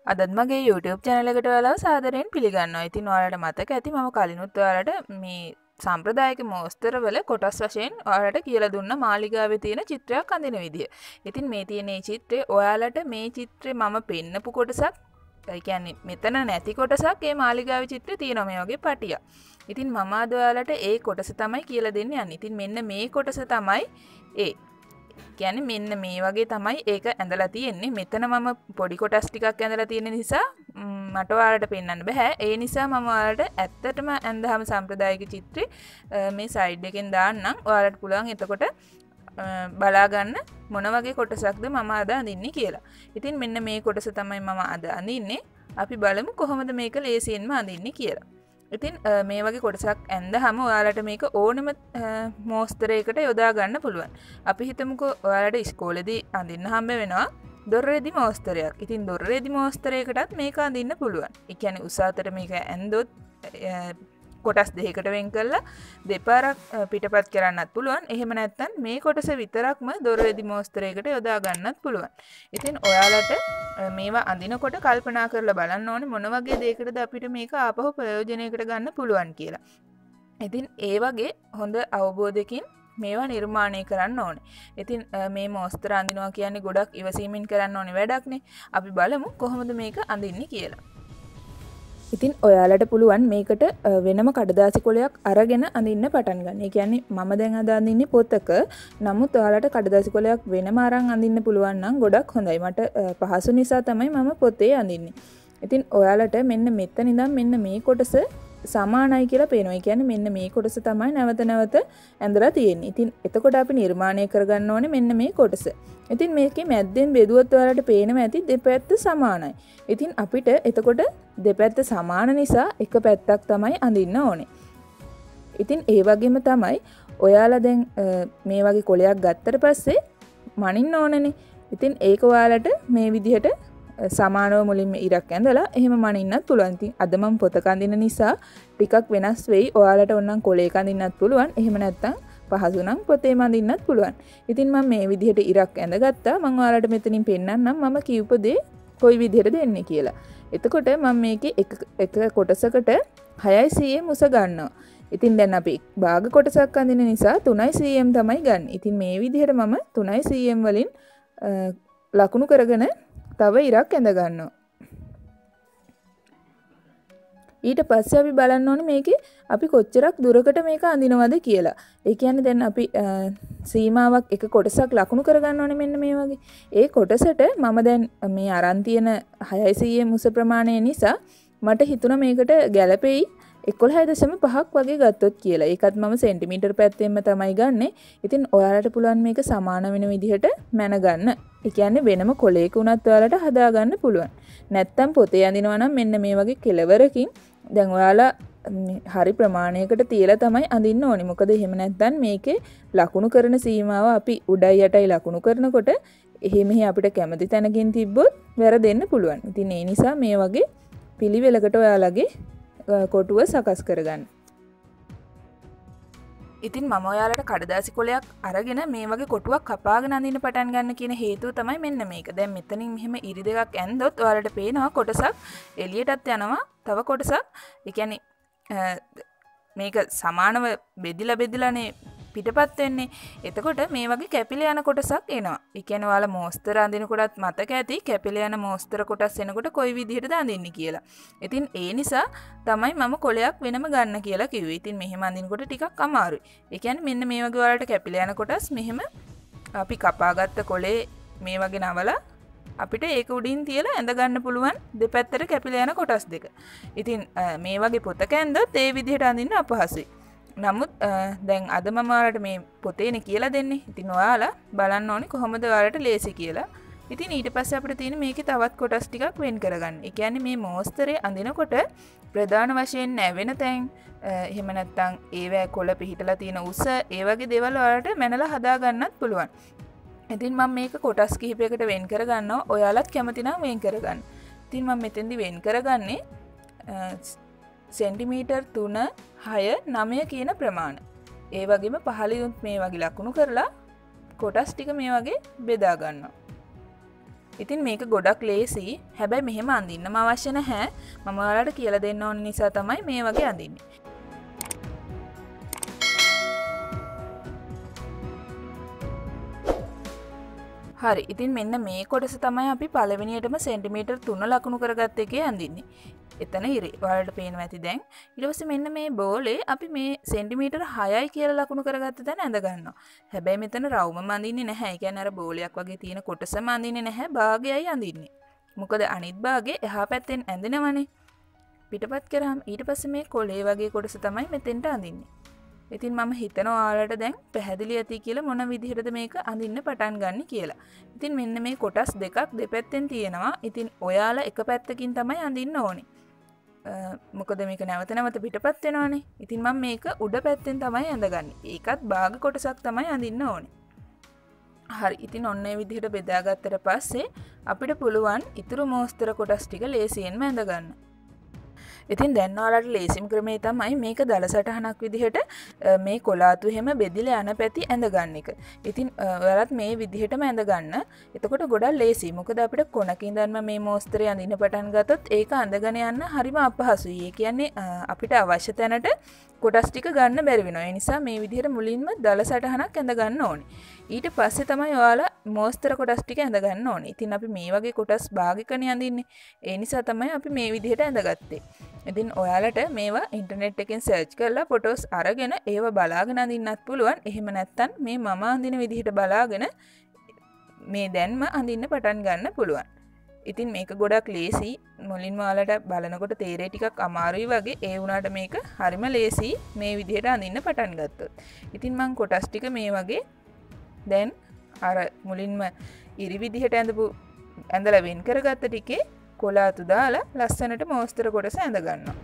අදත් මගේ YouTube channel එකට ඔයාලව සාදරයෙන් පිළිගන්නවා. ඉතින් ඔයාලට මතක ඇති මම කලිනුත් ඔයාලට මේ සාම්ප්‍රදායික මෝස්තරවල කොටස් වශයෙන් ඔයාලට කියලා දුන්න මාලිගාවේ තියෙන චිත්‍රයක් අඳින විදිය. ඉතින් මේ තියෙන මේ චිත්‍රය ඔයාලට මේ චිත්‍රේ මම පෙන්නපු කොටසක් ඒ කියන්නේ මෙතන නැති කොටසක් මේ මාලිගාවේ චිත්‍රේ තියෙනවා මේ වගේ පටියක්. ඉතින් මම අද ඔයාලට ඒ කොටස තමයි කියලා දෙන්න යන්නේ. ඉතින් මෙන්න මේ කොටස තමයි ඒ කියන්නේ මෙන්න මේ වගේ තමයි ඒක ඇඳලා තියෙන්නේ. මෙතන මම පොඩි කොටස් ටිකක් ඇඳලා තියෙන නිසා මට ඔයාලට පෙන්වන්න බෑ. ඒ නිසා මම ඔයාලට ඇත්තටම ඇඳහම සම්ප්‍රදායික චිත්‍රේ මේ සයිඩ් එකෙන් දාන්නම්. ඔයාලට පුළුවන් එතකොට බලා ගන්න මොන වගේ කොටසක්ද මම අද අඳින්නේ කියලා. ඉතින් මෙන්න මේ කොටස තමයි මම අද අඳින්නේ. අපි බලමු කොහොමද මේක ලේසියෙන්ම අඳින්නේ කියලා. ඉතින් මේ වගේ කොටසක් ඇඳහම ඔයාලට මේක ඕනම මෝස්තරයකට යොදා ගන්න පුළුවන්. අපි හිතමුකෝ ඔයාලට ඉස්කෝලේදී අඳින්න හම්බ වෙනවා දොරේදි මෝස්තරයක්. ඉතින් දොරේදි මෝස්තරයකටත් මේක අඳින්න පුළුවන්. ඒ කියන්නේ උස අතට මේක ඇඳොත් කොටස් දෙකකට වෙන් කරලා දෙපාරක් පිටපත් කරන්නත් පුළුවන්. එහෙම නැත්නම් මේ කොටස විතරක්ම දොරේදි මෝස්තරයකට යොදා ගන්නත් පුළුවන්. ඉතින් ඔයාලට මේවා අඳිනකොට කල්පනා කරලා බලන්න ඕනේ මොන වගේ දෙයකටද අපිට මේක ආපහු ප්‍රයෝජනයකට ගන්න පුළුවන් කියලා. ඉතින් ඒ වගේ හොඳ අවබෝධයකින් මේවා නිර්මාණය කරන්න ඕනේ. ඉතින් මේ මෝස්තර අඳිනවා කියන්නේ ගොඩක් ඉවසීමෙන් කරන්න ඕනේ වැඩක්නේ. අපි බලමු කොහොමද මේක අඳින්නේ කියලා. ඉතින් ඔයාලට පුළුවන් මේකට වෙනම කඩදාසි කොලයක් අරගෙන අඳින්න පටන් ගන්න. ඒ කියන්නේ මම දැන් අද අඳින්නේ පොතක. නමුත් ඔයාලට කඩදාසි කොලයක් වෙනම අරන් අඳින්න පුළුවන් නම් ගොඩක් හොඳයි. මට පහසු නිසා තමයි මම පොතේ අඳින්නේ. ඉතින් ඔයාලට මෙන්න මෙතන ඉඳන් මෙන්න මේ කොටස සමානයි කියලා පේනවා. ඒ කියන්නේ මෙන්න මේ කොටස තමයි නැවත නැවත ඇඳලා තියෙන්නේ. ඉතින් එතකොට අපි නිර්මාණය කරගන්න ඕනේ මෙන්න මේ කොටස. ඉතින් මේකේ මැද්දෙන් බෙදුවොත් ඔයාලට පේනවා ඇති දෙපැත්ත සමානයි. ඉතින් අපිට එතකොට දෙපැත්ත සමාන නිසා එක පැත්තක් තමයි අඳින්න ඕනේ. ඉතින් ඒ වගේම තමයි ඔයාලා දැන් මේ වගේ කොලයක් ගත්තට පස්සේ මනින්න ඕනනේ. ඉතින් ඒක ඔයාලට මේ විදිහට සමානව මුලින්ම ඉරක් ඇඳලා එහෙම මනින්නත් පුළුවන්. ඉතින් අද මම පොතක අඳින නිසා ටිකක් වෙනස් වෙයි. ඔයාලට ඕනනම් කොලයක අඳින්නත් පුළුවන්. එහෙම නැත්නම් පහසු නම් පොතේම අඳින්නත් පුළුවන්. ඉතින් මම මේ විදිහට ඉරක් ඇඳගත්තා. මම ඔයාලට මෙතනින් පෙන්නන්නම් මම කියූප දේ කොයි විදිහට දෙන්නේ කියලා. එතකොට මම මේකේ එක කොටසකට 6 cm උස ගන්නවා. ඉතින් දැන් අපි භාග කොටසක් අඳින නිසා 3 cm තමයි ගන්න. ඉතින් මේ විදිහට මම 3 cm වලින් ලකුණු කරගෙන තව ඉරක් ඇඳ ගන්නවා. ඊට පස්සේ අපි බලන්න ඕනේ මේකේ අපි කොච්චරක් දුරකට මේක අඳිනවද කියලා. ඒ කියන්නේ දැන් අපි සීමාවක් එක කොටසක් ලකුණු කරගන්න ඕනේ මෙන්න මේ වගේ. ඒ කොටසට මම දැන් මේ අරන් තියෙන 6 cm උස ප්‍රමාණය නිසා මට හිතුණා මේකට ගැළපෙයි 11.5ක් වගේ ගත්තොත් කියලා. ඒකත් මම සෙන්ටිමීටර් පැත්තෙන්ම තමයි ගන්නෙ. ඉතින් ඔයාලට පුළුවන් මේක සමාන වෙන විදිහට මැන ගන්න. ඒ කියන්නේ වෙනම කොලයක උනත් ඔයාලට හදා ගන්න පුළුවන්. නැත්තම් පොතේ අඳිනවා නම් මෙන්න මේ වගේ කෙලවරකින් දැන් ඔයාලා හරි ප්‍රමාණයකට තියලා තමයි අඳින්න ඕනේ. මොකද එහෙම නැත්නම් මේකේ ලකුණු කරන සීමාව අපි උඩයි යටයි ලකුණු කරනකොට එහෙ අපිට කැමති තැනකින් තිබ්බොත් වැරදෙන්න පුළුවන්. ඉතින් ඒ නිසා මේ වගේ පිළිවෙලකට ඔයාලගේ කොටුව සකස් කරගන්න. ඉතින් මම ඔයාලට කඩදාසි කොලයක් අරගෙන මේ වගේ කොටුවක් කපාගෙන අඳින්න පටන් ගන්න කියන හේතුව තමයි මෙන්න මේක. දැන් මෙතනින් මෙහෙම ඉරි දෙකක් ඇන්දොත් ඔයාලට පේනවා කොටසක් එළියටත් යනවා. තව කොටසක් ඒ කියන්නේ මේක සමානව බෙදිලානේ පිටපත් වෙන්නේ. එතකොට මේ වගේ කැපිලා යන කොටසක් එනවා. ඒ කියන්නේ ඔයාලා මෝස්තර අඳිනකොටත් මතක ඇති කැපිලා යන මෝස්තර කොටස් එනකොට කොයි විදිහටද අඳින්නේ කියලා. ඉතින් ඒ නිසා තමයි මම කොලයක් වෙනම ගන්න කියලා කිව්වේ. ඉතින් මෙහෙම අඳිනකොට ටිකක් අමාරුයි. ඒ කියන්නේ මෙන්න මේ වගේ ඔයාලට කැපිලා යන කොටස් මෙහෙම අපි කපාගත්ත කොලේ මේ වගේ නවලා අපිට ඒක උඩින් තියලා ඇඳ ගන්න පුළුවන් දෙපැත්තට කැපිලා යන කොටස් දෙක. ඉතින් මේ වගේ පොතක ඇඳොත් ඒ විදිහට අඳින්න අපහසුයි. නමුත් දැන් අද මම ඔයාලට මේ පොතේනේ කියලා දෙන්නේ. ඉතින් ඔයාලා බලන්න ඕනේ කොහොමද ඔයාලට ලේසි කියලා. ඉතින් ඊට පස්සේ අපිට තියෙන්නේ මේකේ තවත් කොටස් ටිකක් වෙන් කරගන්න. ඒ කියන්නේ මේ මෝස්තරේ අඳිනකොට ප්‍රධාන වශයෙන් නැවෙන තැන් එහෙම නැත්නම් ඒවැ කොළ පිහිටලා තියෙන උස ඒ වගේ දේවල් ඔයාලට මැනලා හදා ගන්නත් පුළුවන්. ඉතින් මම මේක කොටස් කිහිපයකට වෙන් කරගන්නවා. ඔයාලත් කැමති නම් වෙන් කරගන්න. ඉතින් මම මෙතෙන්දි වෙන් කරගන්නේ සෙන්ටිමීටර් 3 6 9 කියන ප්‍රමාණ. ඒ වගේම පහළිනුත් මේ වගේ ලකුණු කරලා කොටස් ටික මේ වගේ බෙදා ගන්නවා. ඉතින් මේක ගොඩක් ලේසි. හැබැයි මෙහෙම අඳින්නම අවශ්‍ය නැහැ. මම ඔයාලට කියලා දෙන්න ඕන නිසා තමයි මේ වගේ අඳින්නේ. හරි. ඉතින් මෙන්න මේ කොටස තමයි අපි පළවෙනියටම සෙන්ටිමීටර් 3 ලකුණු කරගත්ත එකේ අඳින්නේ. එතන ඉරි. ඔයාලට පේනවා ඇති දැන්. ඊට පස්සේ මෙන්න මේ බෝලේ අපි මේ සෙන්ටිමීටර් 6යි කියලා ලකුණු කරගත්ත තැන ඇඳ ගන්නවා. හැබැයි මෙතන රවුමම අඳින්නේ නැහැ. ඒ කියන්නේ අර බෝලයක් වගේ තියෙන කොටසම අඳින්නේ නැහැ. භාගයයි අඳින්නේ. මොකද අනිත් භාගේ එහා පැත්තෙන් ඇඳෙනවනේ. පිටපත් කරාම ඊට පස්සේ මේ කොලේ වගේ කොටස තමයි මෙතෙන්ට අඳින්නේ. ඉතින් මම හිතනවා ඔයාලට දැන් පැහැදිලි ඇති කියලා මොන විදිහටද මේක අඳින්න පටන් ගන්න කියලා. ඉතින් මෙන්න මේ කොටස් දෙකක් දෙපැත්තෙන් තියෙනවා. ඉතින් ඔයාලා එක පැත්තකින් තමයි අඳින්න ඕනේ. මොකද මේක නැවත නැවත පිටපත් වෙනවානේ. ඉතින් මම මේක උඩ පැත්තෙන් තමයි අඳගන්නේ. ඒකත් භාග කොටසක් තමයි අඳින්න ඕනේ. හරි. ඉතින් ඔන්න ඒ විදිහට බෙදාගත්තට පස්සේ අපිට පුළුවන් ඉතුරු මෝස්තර කොටස් ටික ලේසියෙන්ම අඳ ගන්න. ඉතින් දැන් ඔයාලට ලේසිම ක්‍රමේ තමයි මේක දල සටහනක් විදිහට මේ කොලාතු හැම බෙදිලා යන පැති ඇඳ ගන්න එක. ඉතින් ඔයාලත් මේ විදිහටම ඇඳ ගන්න. එතකොට ගොඩක් ලේසි. මොකද අපිට කොනක ඉඳන්ම මේ මෝස්තරය අඳින්න පටන් ගත්තොත් ඒක අඳගෙන යන්න හරිම අපහසුයි. ඒ කියන්නේ අපිට අවශ්‍ය තැනට කොටස් ටික ගන්න බැරි වෙනවා. ඒ නිසා මේ විදිහට මුලින්ම දල සටහනක් ඇඳ ගන්න ඕනේ. ඊට පස්සේ තමයි ඔයාලා මෝස්තර කොටස් ටික ඇඳ ගන්න ඕනේ. ඉතින් අපි මේ වගේ කොටස් භාගිකනේ අඳින්නේ. ඒ නිසා තමයි අපි මේ විදිහට ඇඳගත්තේ. ඉතින් ඔයාලට මේවා ඉන්ටර්නෙට් එකෙන් සර්ච් කරලා ෆොටෝස් අරගෙන ඒව බලාගෙන අඳින්නත් පුළුවන්. එහෙම නැත්නම් මේ මම අඳින විදිහට බලාගෙන මේ දැන්ම අඳින්න පටන් ගන්න පුළුවන්. ඉතින් මේක ගොඩක් ලේසි. මුලින්ම ඔයාලට බලනකොට තේරෙයි ටිකක් අමාරුයි වගේ. ඒ වුණාට මේක හරිම ලේසි මේ විදිහට අඳින්න පටන් ගත්තොත්. ඉතින් මම කොටස් ටික මේ වගේ දැන් අර මුලින්ම ඉරි විදිහට ඇඳලා වෙන් කරගත්ත ටිකේ කොලාතු දාලා ලස්සනට මෝස්තර කොටස ඇඳ ගන්නවා.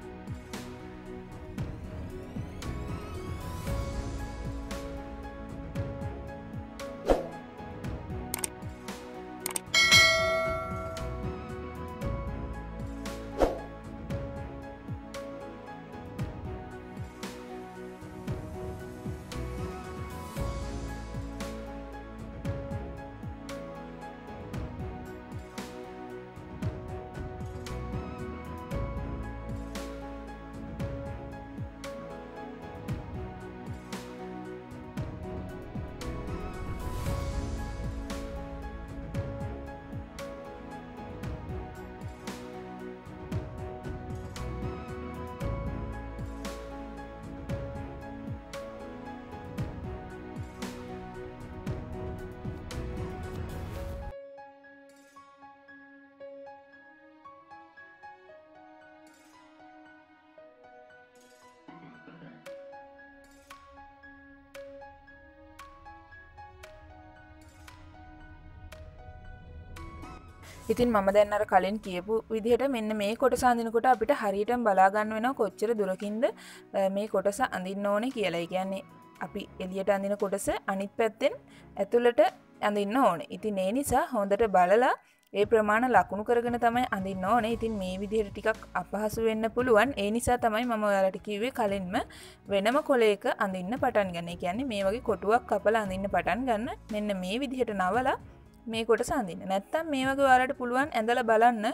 ඉතින් මම දැන් අර කලින් කියපු විදිහට මෙන්න මේ කොටස අඳිනකොට අපිට හරියටම බලා ගන්න වෙනවා කොච්චර දුරකින්ද මේ කොටස අඳින්න ඕනේ කියලා. ඒ කියන්නේ අපි එළියට අඳින කොටස අනිත් පැත්තෙන් ඇතුළට අඳින්න ඕනේ. ඉතින් ඒ නිසා හොඳට බලලා ඒ ප්‍රමාණ ලකුණු කරගෙන තමයි අඳින්න ඕනේ. ඉතින් මේ විදිහට ටිකක් අපහසු වෙන්න පුළුවන්. ඒ නිසා තමයි මම ඔයාලට කිව්වේ කලින්ම වෙනම කොලයක අඳින්න පටන් ගන්න. ඒ කියන්නේ මේ වගේ කොටුවක් කපලා අඳින්න පටන් ගන්න. මෙන්න මේ විදිහට නවලා මේ කොටස අඳින්න. නැත්තම් මේ වගේ ඔයාලට පුළුවන් ඇඳලා බලන්න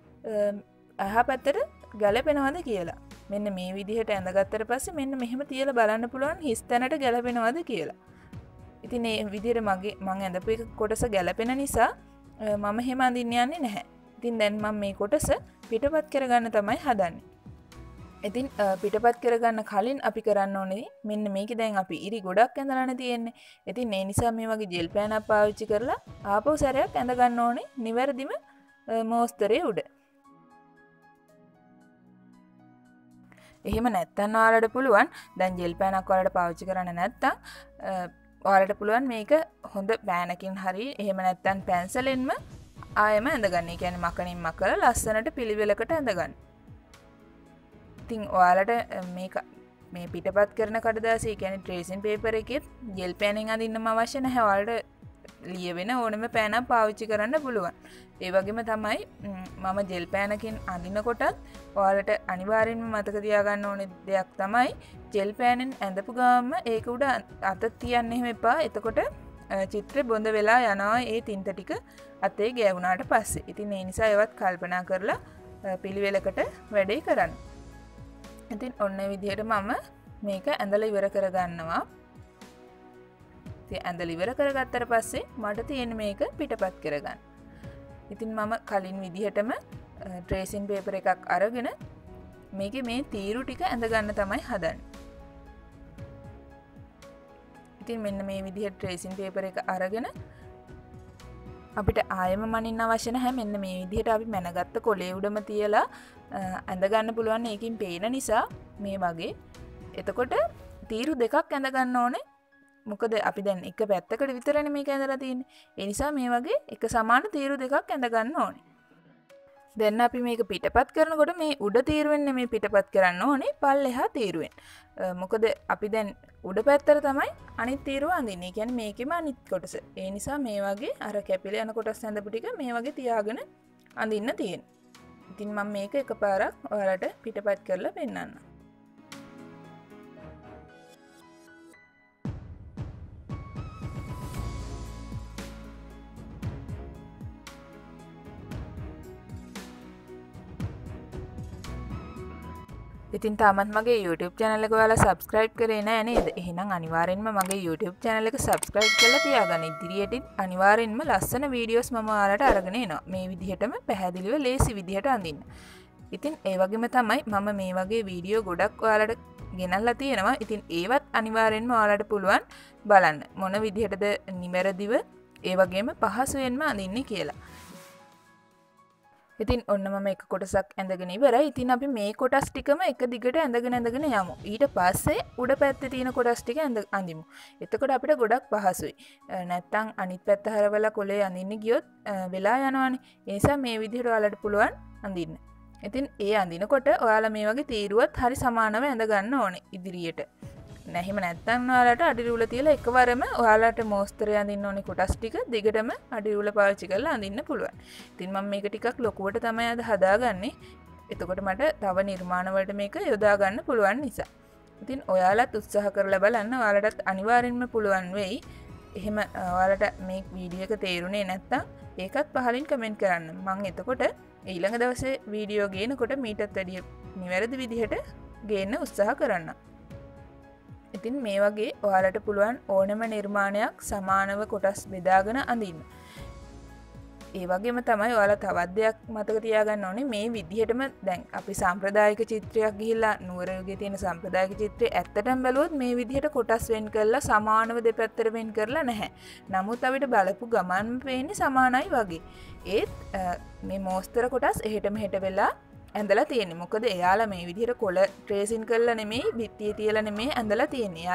අහා පැත්තට ගැලපෙනවද කියලා. මෙන්න මේ විදිහට ඇඳගත්තට පස්සේ මෙන්න මෙහෙම තියලා බලන්න පුළුවන් හිස් තැනට ගැලපෙනවද කියලා. ඉතින් මේ විදිහට මම ඇඳපු එක කොටස ගැලපෙන නිසා මම එහෙම අඳින්න යන්නේ නැහැ. ඉතින් දැන් මම මේ කොටස පිටපත් කරගන්න තමයි හදන්නේ. ඉතින් පිටපත් කරගන්න කලින් අපි කරන්න ඕනේ මෙන්න මේකේ දැන් අපි ඉරි ගොඩක් ඇඳලානේ තියෙන්නේ. ඉතින් ඒ නිසා මේ වගේ ජෙල් පෑනක් පාවිච්චි කරලා ආපහු සැරයක් ඇඳ ගන්න ඕනේ නිවැරදිම මෝස්තරයේ උඩ. එහෙම නැත්නම් ඔයාලට පුළුවන් දැන් ජෙල් පෑනක් ඔයාලට පාවිච්චි කරන්න නැත්නම් ඔයාලට පුළුවන් මේක හොඳ පෑනකින් හරි එහෙම නැත්නම් පැන්සලෙන්ම ආයෙම ඇඳ ගන්න. ඒ කියන්නේ මකනින් මකලා ලස්සනට පිළිවෙලකට ඇඳ ගන්න. ඉතින් ඔයාලට මේ පිටපත් කරන කඩදාසිය, ඒ කියන්නේ ට්‍රේසින් පේපර් එකෙත් ජෙල් පෑනෙන් අඳින්නම අවශ්‍ය නැහැ. ඔයාලට ලියවෙන ඕනම පෑනක් පාවිච්චි කරන්න පුළුවන්. ඒ වගේම තමයි මම ජෙල් පෑනකින් අඳිනකොටත් ඔයාලට අනිවාර්යෙන්ම මතක තියාගන්න ඕනේ දෙයක් තමයි ජෙල් පෑනෙන් ඇඳපු ගාම ඒක උඩ අත තියන්න එහෙම එපා. එතකොට චිත්‍රය බොඳ වෙලා යනවා ඒ තින්ත ටික අතේ ගෑවුනාට පස්සේ. ඉතින් ඒ නිසා ඒවත් කල්පනා කරලා පිළිවෙලකට වැඩේ කරන්න. ඉතින් ඔන්න විදිහට මම මේක ඇඳලා ඉවර කරගන්නවා. ඉතින් ඇඳලා ඉවර කරගත්තට පස්සේ මට තියෙන මේක පිටපත් කරගන්න. ඉතින් මම කලින් විදිහටම ට්‍රේසින් පේපර් එකක් අරගෙන මේකේ මේ තීරු ටික ඇඳ ගන්න තමයි හදන්නේ. ඉතින් මෙන්න මේ විදිහට ට්‍රේසින් පේපර් එක අරගෙන අපිට ආයෙම මනින්න අවශ්‍ය නැහැ. මෙන්න මේ විදිහට අපි මැනගත්ත කොලේ උඩම තියලා ඇඳ ගන්න පුළුවන්. ඒකින් පේන නිසා මේ වගේ. එතකොට තීරු දෙකක් ඇඳ ගන්න ඕනේ. මොකද අපි දැන් එක පැත්තකට විතරනේ මේක ඇඳලා තියෙන්නේ. ඒ නිසා මේ වගේ එක සමාන තීරු දෙකක් ඇඳ ගන්න ඕනේ. දැන් අපි මේක පිටපත් කරනකොට මේ උඩ තීරුවෙන් නෙමෙයි පිටපත් කරන්න ඕනේ පල්ලෙහා තීරුවෙන්. මොකද අපි දැන් උඩ පැත්තට තමයි අනිත් තීරුව අඳින්නේ. ඒ කියන්නේ මේකෙම අනිත් කොටස. ඒ නිසා මේ වගේ අර කැපිලා යන කොටස් ඇඳපු ටික මේ වගේ තියාගෙන අඳින්න තියෙනවා. ඉතින් මම මේක එකපාරක් ඔයාලට පිටපත් කරලා පෙන්නන්නම්. ඉතින් තාමත් මගේ YouTube channel එක ඔයාලා subscribe කරේ නැහැ නේද? එහෙනම් අනිවාර්යෙන්ම මගේ YouTube channel එක subscribe කරලා තියාගන්න. ඉදිරියේදී අනිවාර්යෙන්ම ලස්සන videos මම ඔයාලට අරගෙන එනවා. මේ විදිහටම පැහැදිලිව ලේසි විදිහට අඳින්න. ඉතින් ඒ වගේම තමයි මම මේ වගේ වීඩියෝ ගොඩක් ඔයාලට ගෙනල්ලා තියෙනවා. ඉතින් ඒවත් අනිවාර්යෙන්ම ඔයාලට පුළුවන් බලන්න. මොන විදිහටද නිවැරදිව ඒ වගේම පහසුවෙන්ම අඳින්නේ කියලා. ඉතින් ඔන්න මම එක කොටසක් ඇඳගෙන ඉවරයි. ඉතින් අපි මේ කොටස් ටිකම එක දිගට ඇඳගෙන යමු. ඊට පස්සේ උඩ පැත්තේ තියෙන කොටස් ටික අඳිමු. එතකොට අපිට ගොඩක් පහසුයි. නැත්තම් අනිත් පැත්ත හරවලා කොලේ අඳින්න ගියොත් වෙලා යනවානේ. ඒ නිසා මේ විදිහට ඔයාලට පුළුවන් අඳින්න. ඉතින් ඒ අඳිනකොට ඔයාලා මේ වගේ තීරුවත් හරි සමානව ඇඳ ගන්න ඕනේ ඉදිරියට. නැහිම නැත්තම් ඔයාලට අඩිරුල තියලා එකවරම ඔයාලට මෝස්තරය අඳින්න ඕනේ කොටස් ටික දිගටම අඩිරුල පාවිච්චි කරලා අඳින්න පුළුවන්. ඉතින් මම මේක ටිකක් ලොකුවට තමයි අද හදාගන්නේ. එතකොට මට තව නිර්මාණ වලට මේක යොදා ගන්න පුළුවන් නිසා. ඉතින් ඔයාලත් උත්සාහ කරලා බලන්න. ඔයාලටත් අනිවාර්යෙන්ම පුළුවන් වෙයි. එහෙම ඔයාලට මේ වීඩියෝ එක තේරුනේ නැත්තම් ඒකත් පහලින් කමෙන්ට් කරන්න. මම එතකොට ඊළඟ දවසේ වීඩියෝ ගේනකොට මීටත් වැඩිය නිවැරදි විදිහට ගේන්න උත්සාහ කරන්න. ඉතින් මේ වගේ ඔයාලට පුළුවන් ඕනම නිර්මාණයක් සමානව කොටස් බෙදාගෙන අඳින්න. ඒ වගේම තමයි ඔයාලා තවත් දෙයක් මතක තියාගන්න ඕනේ. මේ විදිහටම දැන් අපි සාම්ප්‍රදායික චිත්‍රයක් ගිහිල්ලා නුවර යුගයේ තියෙන සාම්ප්‍රදායික චිත්‍රය ඇත්තටම බැලුවොත් මේ විදිහට කොටස් වෙන් කරලා සමානව දෙපැත්තට වෙන් කරලා නැහැ. නමුත් අපිට බලපු ගමන් පේන්නේ සමානයි වගේ. ඒත් මේ මෝස්තර කොටස් එහෙට මෙහෙට වෙලා ඇඳලා තියෙන්නේ. මොකද එයාලා මේ විදිහට කොළ ට්‍රේසින් කරලා නෙමෙයි, බිත්තියේ තියලා නෙමෙයි ඇඳලා තියෙන්නේ.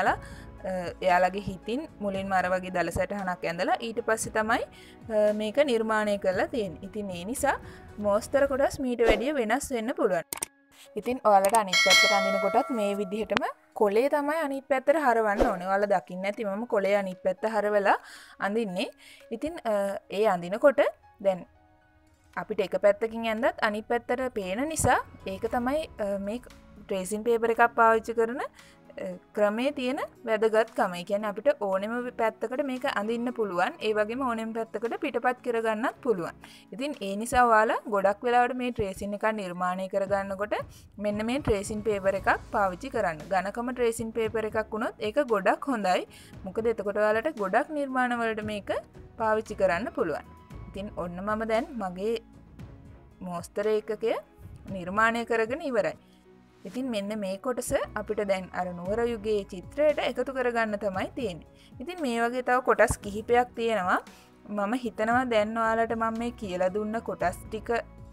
එයාලගේ හිතින් මුලින්ම අර වගේ දල සටහනක් ඇඳලා ඊට පස්සේ තමයි මේක නිර්මාණය කරලා තියෙන්නේ. ඉතින් ඒ නිසා මෝස්තර කොටස් මීට වැඩිය වෙනස් වෙන්න පුළුවන්. ඉතින් ඔයාලට අනිත් පැත්තට අඳින කොටත් මේ විදිහටම කොලේ තමයි අනිත් පැත්තට හරවන්න ඕනේ. ඔයාලා දකින්න ඇති මම කොලේ අනිත් පැත්ත හරවලා අඳින්නේ. ඉතින් ඒ අඳිනකොට දැන් අපිට එක පැත්තකින් ඇඳත් අනිත් පැත්තට පේන නිසා ඒක තමයි මේ ට්‍රේසින් පේපර් එකක් පාවිච්චි කරන ක්‍රමේ තියෙන වැදගත්කම. ඒ කියන්නේ අපිට ඕනෙම පැත්තකට මේක අඳින්න පුළුවන්. ඒ වගේම ඕනෙම පැත්තකට පිටපත් කරගන්නත් පුළුවන්. ඉතින් ඒ නිසා ඔයාලා ගොඩක් වෙලාවට මේ ට්‍රේසින් එකක් නිර්මාණය කරගන්නකොට මෙන්න මේ ට්‍රේසින් පේපර් එකක් පාවිච්චි කරන්න. ඝනකම ට්‍රේසින් පේපර් එකක් වුණොත් ඒක ගොඩක් හොඳයි. මොකද එතකොට ඔයාලට ගොඩක් නිර්මාණ වලට මේක පාවිච්චි කරන්න පුළුවන්. ඉතින් ඔන්න මම දැන් මගේ මෝස්තර ඒකකය නිර්මාණය කරගෙන ඉවරයි. ඉතින් මෙන්න මේ කොටස අපිට දැන් අර නුවර යුගයේ චිත්‍රයට එකතු කරගන්න තමයි තියෙන්නේ. ඉතින් මේ වගේ තව කොටස් කිහිපයක් තියෙනවා. මම හිතනවා දැන් ඔයාලට මම මේ කියලා දුන්න කොටස් ටික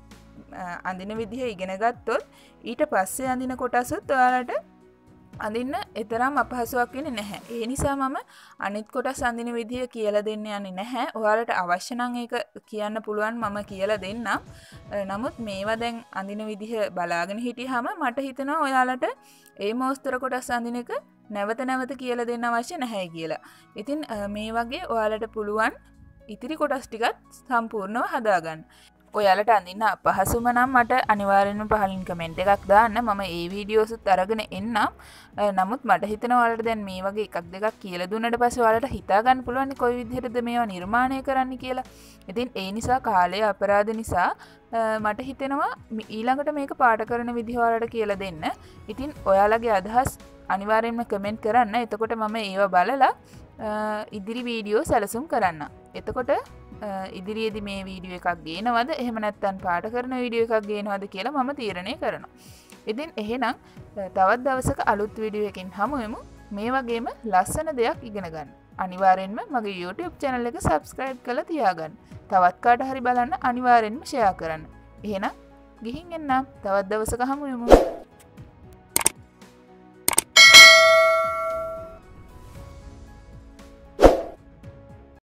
අඳින විදිහ ඉගෙන ගත්තොත් ඊට පස්සේ අඳින කොටසත් ඔයාලට අඳින්න එතරම් අපහසුයක් වෙන්නේ නැහැ. ඒ නිසා මම අනිත් කොටස් අඳින විදිය කියලා දෙන්න යන්නේ නැහැ. ඔයාලට අවශ්‍ය නම් ඒක කියන්න පුළුවන් මම කියලා දෙන්නම්. නමුත් මේවා දැන් අඳින විදිහ බලාගෙන හිටියාම මට හිතෙනවා ඔයාලට ඒ මෝස්තර කොටස් අඳින එක නැවත නැවත කියලා දෙන්න අවශ්‍ය නැහැ කියලා. ඉතින් මේ වගේ ඔයාලට පුළුවන් ඉතිරි කොටස් ටිකත් සම්පූර්ණව හදාගන්න. ඔයාලට අඳින්න අපහසුම නම් මට අනිවාර්යෙන්ම පහලින් කමෙන්ට් එකක් දාන්න. මම ඒ වීඩියෝසුත් අරගෙන එන්නම්. නමුත් මට හිතෙනවා ඔයාලට දැන් මේ වගේ එකක් දෙකක් කියලා දුන්නට පස්සේ ඔයාලට හිතා ගන්න පුළුවන් කොයි විදිහටද මේවා නිර්මාණය කරන්න කියලා. ඉතින් ඒ නිසා කාලය අපරාධ නිසා මට හිතෙනවා ඊළඟට මේක පාට කරන විදිහ ඔයාලට කියලා දෙන්න. ඉතින් ඔයාලගේ අදහස් අනිවාර්යෙන්ම කමෙන්ට් කරන්න. එතකොට මම ඒවා බලලා ඉදිරි වීඩියෝ සැලසුම් කරන්න. එතකොට ඉදිරියේදී මේ වීඩියෝ එකක් ගේනවද එහෙම නැත්නම් පාට කරන වීඩියෝ එකක් ගේනවද කියලා මම තීරණය කරනවා. ඉතින් එහෙනම් තවත් දවසක අලුත් වීඩියෝ එකකින් හමු වෙමු. මේ වගේම ලස්සන දෙයක් ඉගෙන ගන්න. අනිවාර්යෙන්ම මගේ YouTube channel එක subscribe කරලා තියාගන්න. තවත් කාට හරි බලන්න අනිවාර්යෙන්ම share කරන්න. එහෙනම් ගිහින් එන්නම්. තවත් දවසක හමු වෙමු.